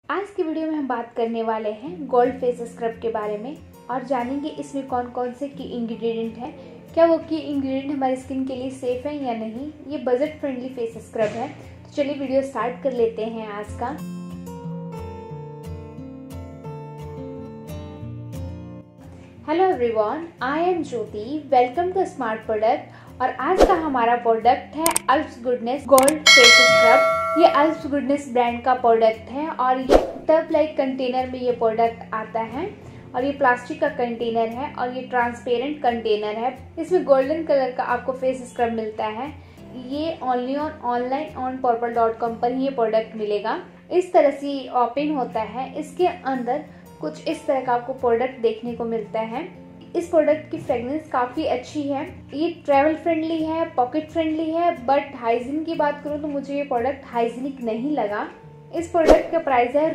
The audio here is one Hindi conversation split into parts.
आज की वीडियो में हम बात करने वाले हैं गोल्ड फेस स्क्रब के बारे में और जानेंगे इसमें कौन कौन से की इंग्रेडिएंट हैं, क्या वो की इंग्रेडिएंट हमारी स्किन के लिए सेफ है या नहीं। ये बजट फ्रेंडली फेस स्क्रब है। तो चलिए वीडियो स्टार्ट कर लेते हैं आज का। Hello everyone, I am Jyoti, welcome to smart product. और आज का हमारा प्रोडक्ट है Alps Goodness gold face scrub. ये अल्प्स गुडनेस ब्रांड का प्रोडक्ट है और ये टब लाइक कंटेनर में ये प्रोडक्ट आता है और ये प्लास्टिक का कंटेनर है और ये ट्रांसपेरेंट कंटेनर है। इसमें गोल्डन कलर का आपको फेस स्क्रब मिलता है। ये ओनली ऑनलाइन ऑन पर्पल.com पर ये प्रोडक्ट मिलेगा। इस तरह से ये ओपन होता है। इसके अंदर कुछ इस तरह का आपको प्रोडक्ट देखने को मिलता है। इस प्रोडक्ट की फ्रेग्रेंस काफ़ी अच्छी है। ये ट्रैवल फ्रेंडली है, पॉकेट फ्रेंडली है, बट हाइजीन की बात करूँ तो मुझे ये प्रोडक्ट हाइजीनिक नहीं लगा। इस प्रोडक्ट का प्राइस है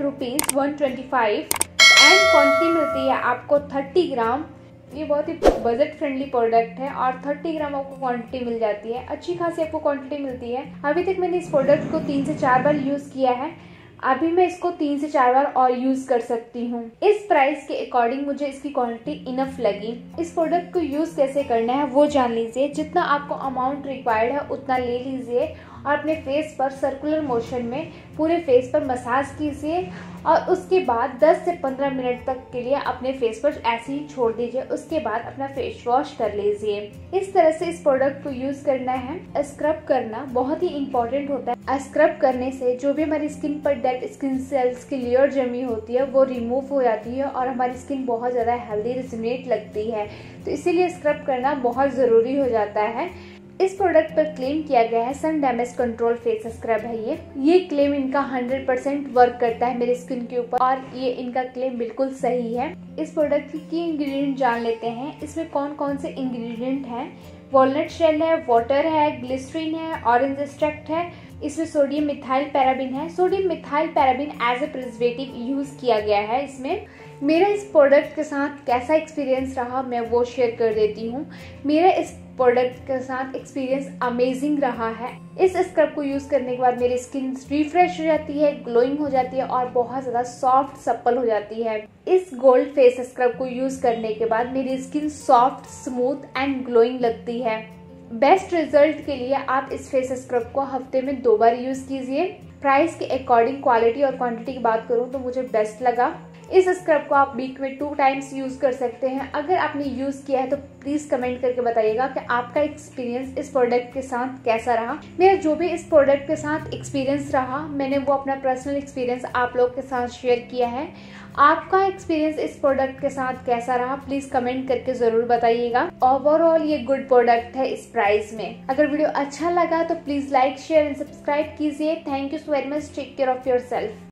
₹125 एंड क्वांटिटी मिलती है आपको 30 ग्राम। ये बहुत ही बजट फ्रेंडली प्रोडक्ट है और 30 ग्राम आपको क्वांटिटी मिल जाती है। अच्छी खासी आपको क्वांटिटी मिलती है। अभी तक मैंने इस प्रोडक्ट को 3 से 4 बार यूज़ किया है। अभी मैं इसको 3 से 4 बार और यूज कर सकती हूँ। इस प्राइस के अकॉर्डिंग मुझे इसकी क्वांटिटी इनफ लगी। इस प्रोडक्ट को यूज कैसे करना है वो जान लीजिए। जितना आपको अमाउंट रिक्वायर्ड है उतना ले लीजिए और अपने फेस पर सर्कुलर मोशन में पूरे फेस पर मसाज कीजिए और उसके बाद 10 से 15 मिनट तक के लिए अपने फेस पर ऐसे ही छोड़ दीजिए। उसके बाद अपना फेस वॉश कर लीजिए। इस तरह से इस प्रोडक्ट को यूज करना है। स्क्रब करना बहुत ही इंपॉर्टेंट होता है। स्क्रब करने से जो भी हमारी स्किन पर डेड स्किन सेल्स की लेयर जमी होती है वो रिमूव हो जाती है और हमारी स्किन बहुत ज़्यादा हेल्दी रिजुनेट लगती है। तो इसीलिए स्क्रब करना बहुत ज़रूरी हो जाता है। इस प्रोडक्ट पर क्लेम किया गया है sun damage control face scrub है। ये क्लेम इनका 100% वर्क करता है मेरी स्किन के ऊपर और ये इनका क्लेम बिल्कुल सही है। इस प्रोडक्ट की इंग्रेडिएंट जान लेते हैं। इसमें कौन कौन से इंग्रेडिएंट हैं। वॉलनट शेल है, वाटर है, ग्लिसरीन है, ऑरेंज एक्सट्रैक्ट है। इसमें सोडियम मिथाइल पैराबिन है। Sodium methyl paraben as a preservative use किया गया है इसमें। मेरा इस प्रोडक्ट के साथ कैसा एक्सपीरियंस रहा मैं वो शेयर कर देती हूँ। मेरा इस प्रोडक्ट के साथ एक्सपीरियंस अमेजिंग रहा है। इस स्क्रब को यूज करने के बाद मेरी स्किन रिफ्रेश हो जाती है, ग्लोइंग हो जाती है और बहुत ज्यादा सॉफ्ट सप्पल हो जाती है। इस गोल्ड फेस स्क्रब को यूज करने के बाद मेरी skin soft, smooth and glowing लगती है। बेस्ट रिजल्ट के लिए आप इस फेस स्क्रब को हफ्ते में 2 बार यूज कीजिए। प्राइस के अकॉर्डिंग क्वालिटी और क्वांटिटी की बात करूं तो मुझे बेस्ट लगा। इस स्क्रब को आप वीक में 2 टाइम्स यूज कर सकते हैं। अगर आपने यूज किया है तो प्लीज कमेंट करके बताइएगा कि आपका एक्सपीरियंस इस प्रोडक्ट के साथ कैसा रहा। मेरा जो भी इस प्रोडक्ट के साथ एक्सपीरियंस रहा मैंने वो अपना पर्सनल एक्सपीरियंस आप लोग के साथ शेयर किया है। आपका एक्सपीरियंस इस प्रोडक्ट के साथ कैसा रहा प्लीज कमेंट करके जरूर बताइएगा। ओवरऑल ये गुड प्रोडक्ट है इस प्राइस में। अगर वीडियो अच्छा लगा तो please like, share and subscribe कीजिए। Thank you so very much. Take care of your self.